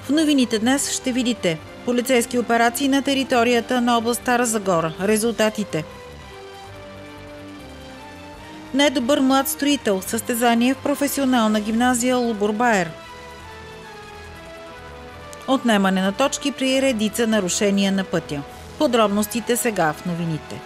В новините днес ще видите полицейски операции на територията на област Стара Загора. Резултатите. Недобър млад строител. Състезание в професионална гимназия Лубор-Баер. Отнемане на точки при редица нарушения на пътя. Подробностите сега в новините.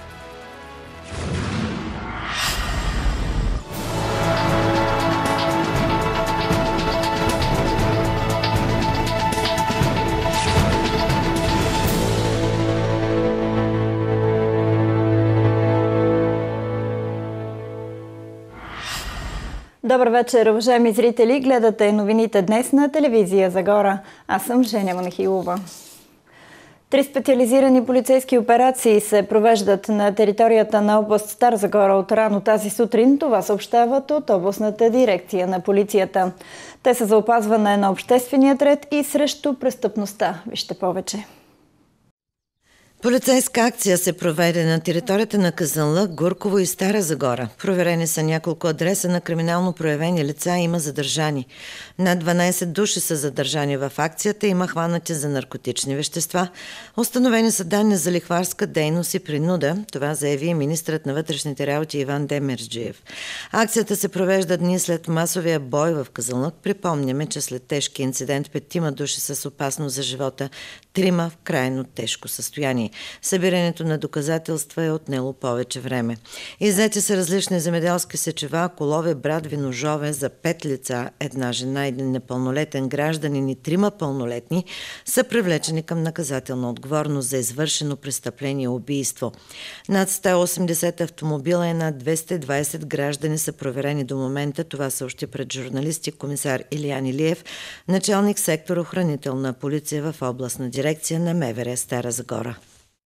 Добър вечер, уважаеми зрители! Гледате новините днес на телевизия Загора. Аз съм Женя Монахилова. 3 специализирани полицейски операции се провеждат на територията на област Стара Загора от рано тази сутрин. Това съобщават от областната дирекция на полицията. Те са за опазване на обществения ред и срещу престъпността. Вижте повече. Полицейска акция се проведе на територията на Казанлък, Гурково и Стара Загора. Проверени са няколко адреса на криминално проявени лица и има задържани. Над 12 души са задържани в акцията, има хванати за наркотични вещества. Установени са данни за лихварска дейност и принуда. Това заяви министърът на вътрешните работи Иван Демерджиев. Акцията се провежда дни след масовия бой в Казанлък. Припомняме, че след тежки инцидент 5 души с опасност за живота, 3 в крайно тежко състояние. Събирането на доказателства е отнело повече време. Иззети са различни земеделски сечива, колове, брадви, ножове за 5 лица, 1 жена, 1 непълнолетен гражданин и 3 пълнолетни са привлечени към наказателна отговорност за извършено престъпление убийство. Над 180 автомобила и над 220 граждани са проверени до момента. Това съобщи пред журналисти комисар Илиян Илиев, началник сектор охранителна полиция в областна дирекция на МВР Стара Загора.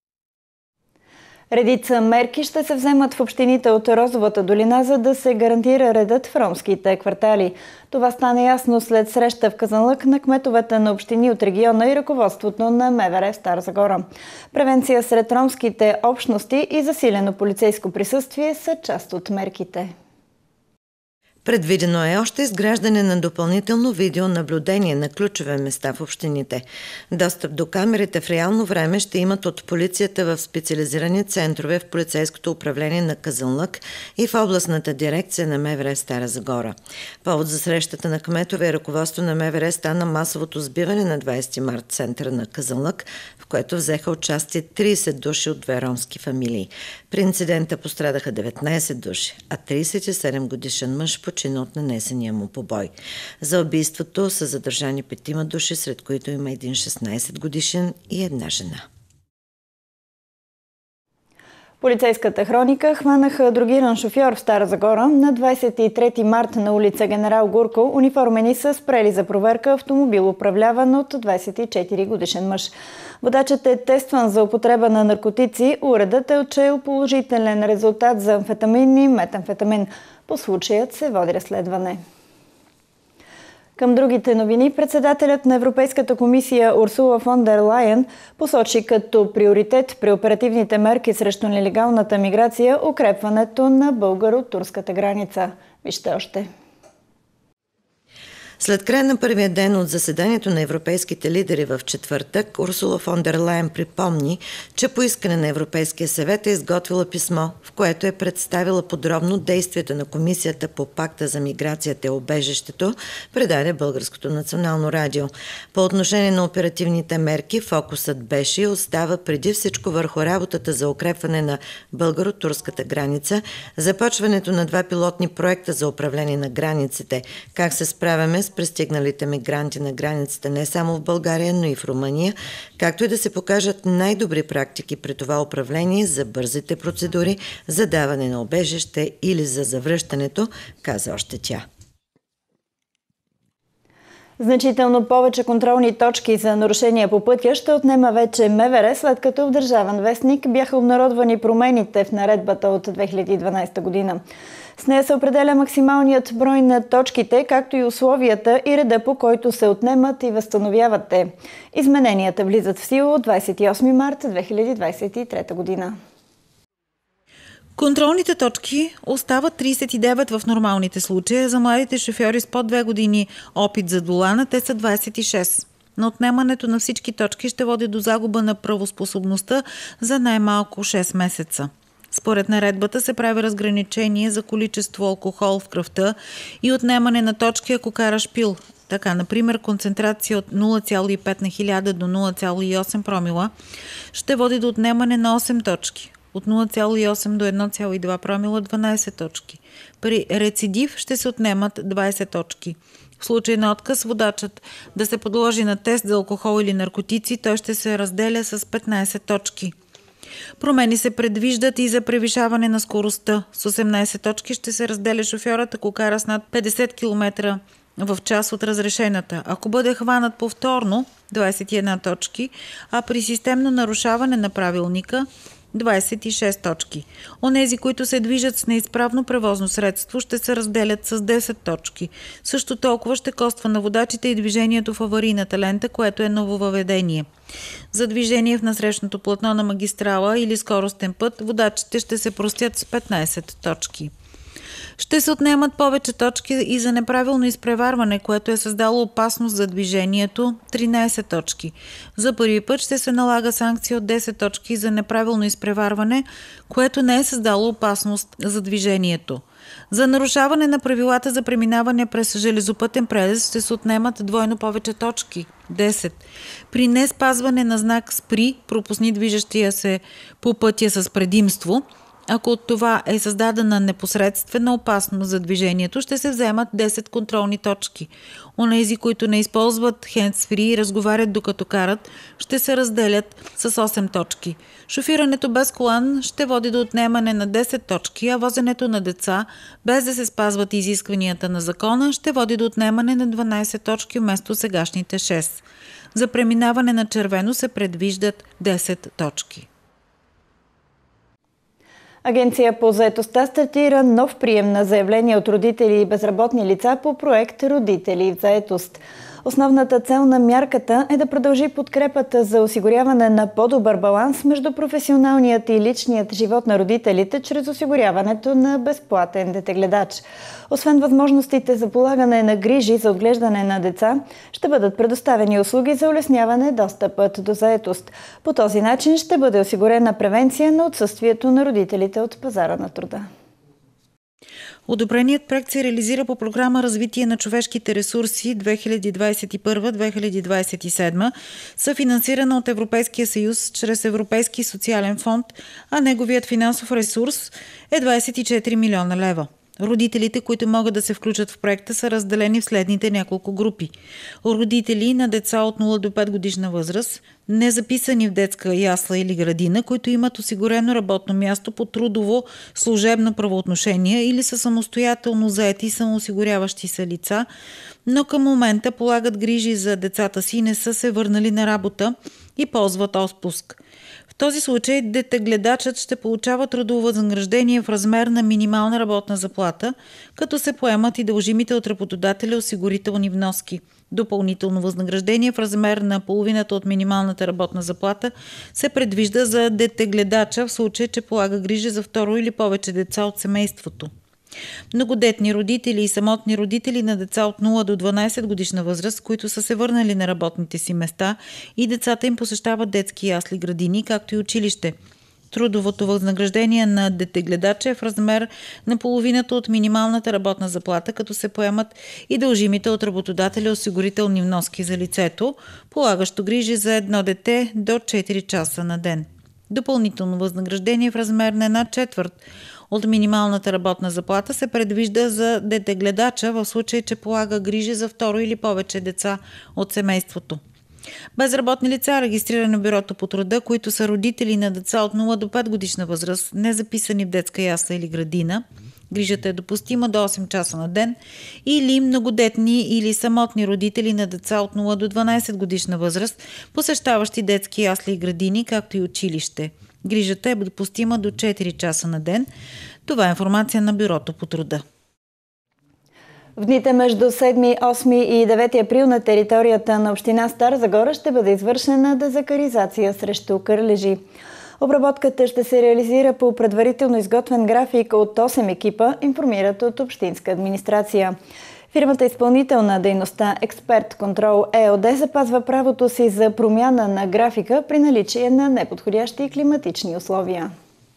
Редица мерки ще се вземат в общините от Розовата долина, за да се гарантира редът в ромските квартали. Това стана ясно след среща в Казанлък на кметовете на общини от региона и ръководството на МВР Стара Загора. Превенция сред ромските общности и засилено полицейско присъствие са част от мерките. Предвидено е още изграждане на допълнително видеонаблюдение на ключови места в общините. Достъп до камерите в реално време ще имат от полицията в специализирани центрове в полицейското управление на Казанлък и в областната дирекция на МВР Стара Загора. Повод за срещата на кметове и ръководство на МВР стана масовото сбиване на 20 март в центъра на Казанлък, в което взеха участие 30 души от 2 ромски фамилии. При инцидента пострадаха 19 души, а 37 годишен мъж почина от нанесения му побой. За убийството са задържани 5 души, сред които има един 16 годишен и 1 жена. Полицейската хроника хванаха дрогиран шофьор в Стара Загора. На 23 март на улица Генерал Гурко униформени са спрели за проверка автомобил, управляван от 24 годишен мъж. Водачът е тестван за употреба на наркотици. Уредът е отчел положителен резултат за амфетамин и метамфетамин. По случаят се води разследване. Към другите новини, председателят на Европейската комисия Урсула фон дер Лайен посочи като приоритет при оперативните мерки срещу нелегалната миграция укрепването на българо-турската граница. Вижте още. След края на първия ден от заседанието на европейските лидери в четвъртък, Урсула фон дер Лайен припомни, че по искане на Европейския съвет е изготвила писмо, в което е представила подробно действията на Комисията по пакта за миграцията и убежището, предаде Българското национално радио. По отношение на оперативните мерки, фокусът беше и остава преди всичко върху работата за укрепване на българо-турската граница, започването на 2 пилотни проекта за управление на границите, как се справяме с пристигналите мигранти на границата не само в България, но и в Румъния, както и да се покажат най-добри практики при това управление за бързите процедури за даване на убежище или за завръщането, каза още тя. Значително повече контролни точки за нарушения по пътя ще отнема вече МВР, след като в Държавен вестник бяха обнародвани промените в наредбата от 2012 година. С нея се определя максималният брой на точките, както и условията и реда, по който се отнемат и възстановяват те. Измененията влизат в сила от 28 марта 2023 година. Контролните точки остават 39 в нормалните случаи. За младите шофьори с под 2 години опит за долана те са 26. но отнемането на всички точки ще води до загуба на правоспособността за най-малко 6 месеца. Според наредбата се прави разграничение за количество алкохол в кръвта и отнемане на точки, ако караш пил. Така, например, концентрация от 0,5 на 1000 до 0,8 промила ще води до отнемане на 8 точки. От 0,8 до 1,2 промила 12 точки. При рецидив ще се отнемат 20 точки. В случай на отказ водачът да се подложи на тест за алкохол или наркотици, той ще се разделя с 15 точки. Промени се предвиждат и за превишаване на скоростта. С 18 точки ще се разделя шофьорът, ако кара с над 50 км в час от разрешената. Ако бъде хванат повторно, 21 точки, а при системно нарушаване на правилника, 26 точки. Онези, които се движат с неизправно превозно средство, ще се разделят с 10 точки. Също толкова ще коства на водачите и движението в аварийната лента, което е нововъведение. За движение в насрещното платно на магистрала или скоростен път, водачите ще се простят с 15 точки. Ще се отнемат повече точки и за неправилно изпреварване, което е създало опасност за движението – 13 точки. За първи път ще се налага санкция от 10 точки за неправилно изпреварване, което не е създало опасност за движението. За нарушаване на правилата за преминаване през железопътен прелез ще се отнемат двойно повече точки – 10. При не спазване на знак «Спри», пропусни движещия се по пътя с предимство, ако от това е създадена непосредствена опасност за движението, ще се вземат 10 контролни точки. Онези, които не използват хендсфри и разговарят докато карат, ще се разделят с 8 точки. Шофирането без колан ще води до отнемане на 10 точки, а возенето на деца, без да се спазват изискванията на закона, ще води до отнемане на 12 точки вместо сегашните 6. За преминаване на червено се предвиждат 10 точки. Агенция по заетостта стартира нов прием на заявления от родители и безработни лица по проект «Родители в заетост». Основната цел на мярката е да продължи подкрепата за осигуряване на по-добър баланс между професионалният и личният живот на родителите чрез осигуряването на безплатен детегледач. Освен възможностите за полагане на грижи за отглеждане на деца, ще бъдат предоставени услуги за улесняване достъпът до заетост. По този начин ще бъде осигурена превенция на отсъствието на родителите от пазара на труда. Одобреният проект се реализира по програма Развитие на човешките ресурси 2021-2027, съфинансирана от Европейския съюз чрез Европейски социален фонд, а неговият финансов ресурс е 24 милиона лева. Родителите, които могат да се включат в проекта, са разделени в следните няколко групи. Родители на деца от 0 до 5 годишна възраст, незаписани в детска ясла или градина, които имат осигурено работно място по трудово служебно правоотношение или са самостоятелно заети и самоосигуряващи се лица, но към момента полагат грижи за децата си и не са се върнали на работа и ползват отпуск. В този случай детегледачът ще получава трудово възнаграждение в размер на минимална работна заплата, като се поемат и дължимите от работодателя осигурителни вноски. Допълнително възнаграждение в размер на половината от минималната работна заплата се предвижда за детегледача в случай, че полага грижи за второ или повече деца от семейството. Многодетни родители и самотни родители на деца от 0 до 12 годишна възраст, които са се върнали на работните си места и децата им посещават детски ясли, градини, както и училище. Трудовото възнаграждение на детегледача е в размер на половината от минималната работна заплата, като се поемат и дължимите от работодателя осигурителни вноски за лицето, полагащо грижи за едно дете до 4 часа на ден. Допълнително възнаграждение в размер на 1/4 от минималната работна заплата се предвижда за детегледача в случай, че полага грижи за второ или повече деца от семейството. Безработни лица, регистрирани в Бюрото по труда, които са родители на деца от 0 до 5 годишна възраст, не записани в детска ясла или градина, грижата е допустима до 8 часа на ден, или многодетни или самотни родители на деца от 0 до 12 годишна възраст, посещаващи детски ясли и градини, както и училище. Грижата е допустима до 4 часа на ден. Това е информация на Бюрото по труда. В дните между 7, 8 и 9 април на територията на община Стара Загора ще бъде извършена дезакаризация срещу кърлежи. Обработката ще се реализира по предварително изготвен график от 8 екипа, информират от общинска администрация. Фирмата изпълнител на дейността Експерт Контрол ЕОД запазва правото си за промяна на графика при наличие на неподходящи климатични условия.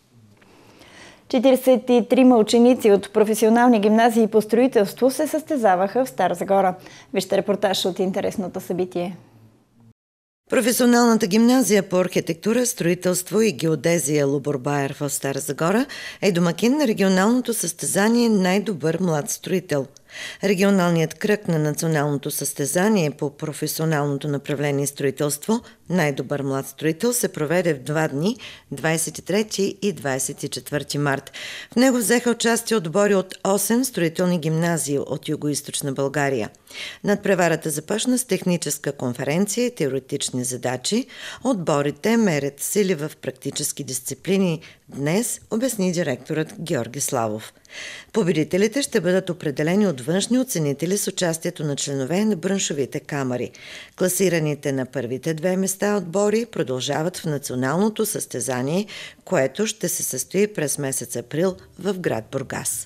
43 ученици от професионални гимназии по строителство се състезаваха в Стара Загора. Вижте репортаж от интересното събитие. Професионалната гимназия по архитектура, строителство и геодезия Лубор Баер в Стара Загора е домакин на регионалното състезание «Най-добър млад строител». Регионалният кръг на националното състезание по професионалното направление строителство «Най-добър млад строител» се проведе в 2 дни, 23 и 24 март. В него взеха участие отбори от 8 строителни гимназии от Югоизточна България. Надпреварата започна с техническа конференция и теоретични задачи. Отборите мерят сили в практически дисциплини днес, обясни директорът Георги Славов. Победителите ще бъдат определени от външни оценители с участието на членове на браншовите камари. Класираните на първите 2 места отбори продължават в националното състезание, което ще се състои през месец април в град Бургас.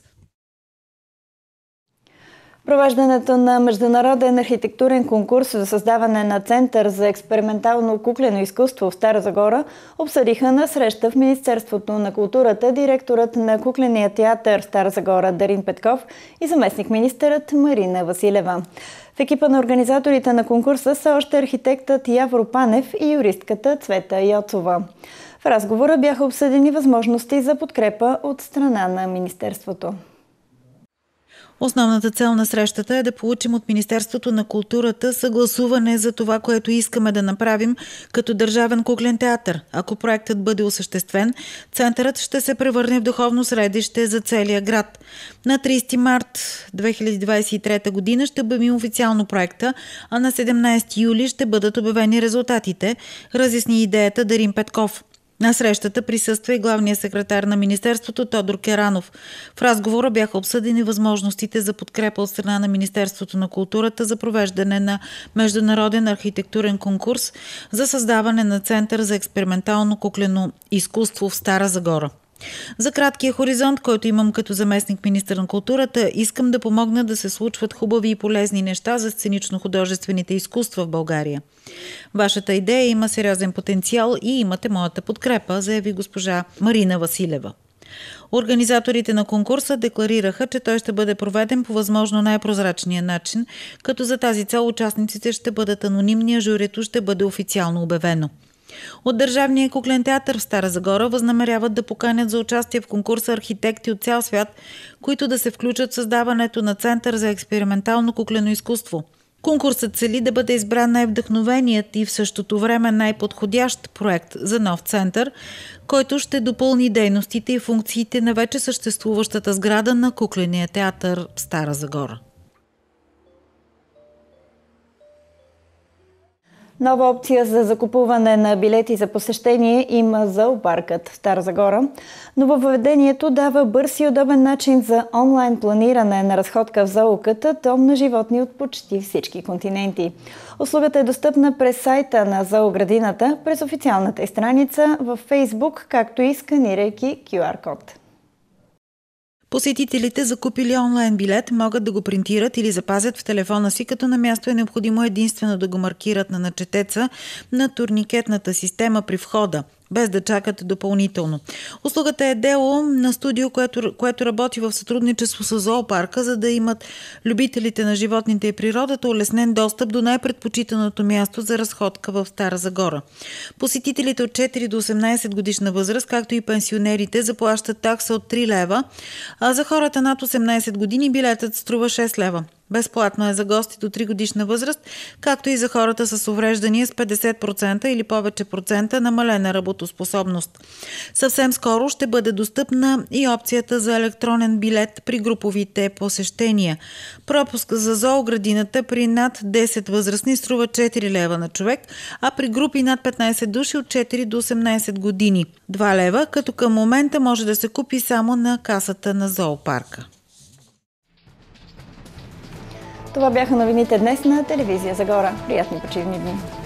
Провеждането на международен архитектурен конкурс за създаване на Център за експериментално куклено изкуство в Стара Загора обсъдиха на среща в Министерството на културата директорът на Кукления театър Стара Загора Дарин Петков и заместник-министърът Марина Василева. В екипа на организаторите на конкурса са още архитектът Явор Панев и юристката Цвета Йоцова. В разговора бяха обсъдени възможности за подкрепа от страна на Министерството. Основната цел на срещата е да получим от Министерството на културата съгласуване за това, което искаме да направим като държавен куклен театър. Ако проектът бъде осъществен, центърът ще се превърне в духовно средище за целия град. На 30 март 2023 година ще обявим официално проекта, а на 17 юли ще бъдат обявени резултатите, разясни идеята Дарин Петков. На срещата присъства и главният секретар на Министерството Тодор Керанов. В разговора бяха обсъдени възможностите за подкрепа от страна на Министерството на културата за провеждане на международен архитектурен конкурс за създаване на Център за експериментално куклено изкуство в Стара Загора. За краткия хоризонт, който имам като заместник-министър на културата, искам да помогна да се случват хубави и полезни неща за сценично-художествените изкуства в България. Вашата идея има сериозен потенциал и имате моята подкрепа, заяви госпожа Марина Василева. Организаторите на конкурса декларираха, че той ще бъде проведен по възможно най-прозрачния начин, като за тази цел участниците ще бъдат анонимни, а журито ще бъде официално обявено. От Държавния куклен театър в Стара Загора възнамеряват да поканят за участие в конкурса архитекти от цял свят, които да се включат в създаването на Център за експериментално куклено изкуство. Конкурсът цели да бъде избран най-вдъхновеният и в същото време най-подходящ проект за нов център, който ще допълни дейностите и функциите на вече съществуващата сграда на Кукления театър в Стара Загора. Нова опция за закупуване на билети за посещение има зоопаркът в Стара Загора. Нововъведението дава бърз и удобен начин за онлайн планиране на разходка в зооката, дом на животни от почти всички континенти. Услугата е достъпна през сайта на зооградината, през официалната й страница във Фейсбук, както и сканирайки QR-код. Посетителите, закупили онлайн билет, могат да го принтират или запазят в телефона си, като на място е необходимо единствено да го маркират на начетеца на турникетната система при входа, без да чакат допълнително. Услугата е дело на студио, което работи в сътрудничество с зоопарка, за да имат любителите на животните и природата улеснен достъп до най-предпочитаното място за разходка в Стара Загора. Посетителите от 4 до 18 годишна възраст, както и пенсионерите, заплащат такса от 3 лева, а за хората над 18 години билетът струва 6 лева. Безплатно е за гости до 3 годишна възраст, както и за хората с увреждания с 50% или повече процента намалена работоспособност. Съвсем скоро ще бъде достъпна и опцията за електронен билет при груповите посещения. Пропуск за зооградината при над 10 възрастни струва 4 лева на човек, а при групи над 15 души от 4 до 18 години 2 лева, като към момента може да се купи само на касата на зоопарка. Това бяха новините днес на телевизия Загора. Приятни почивни дни!